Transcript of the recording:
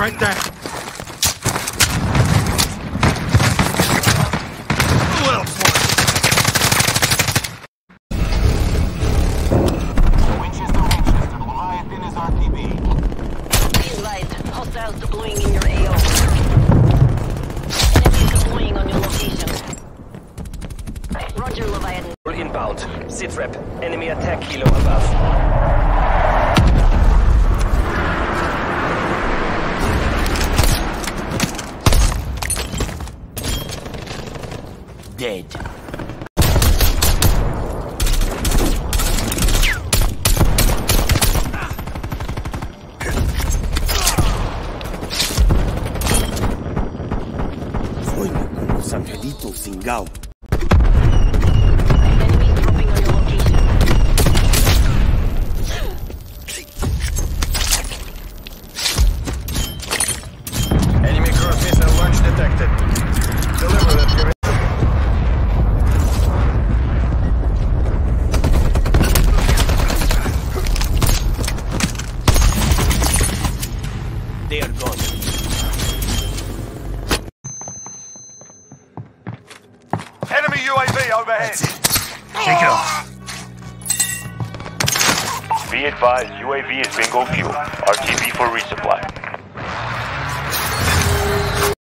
right there. Who else wants Winchester, Leviathan is RTB. Be advised, hostiles deploying in your AO. Enemies deploying on your location. Roger, Leviathan. We're inbound. Sit rep. Enemy attack kilo above. Dead. Sueño con los angelitos cingao. Enemies dropping on your location. Enemy cruise missile launch detected. Deliver that. They are gone. Enemy UAV overhead. Take it off. Be advised, UAV is bingo fuel. RTB for resupply.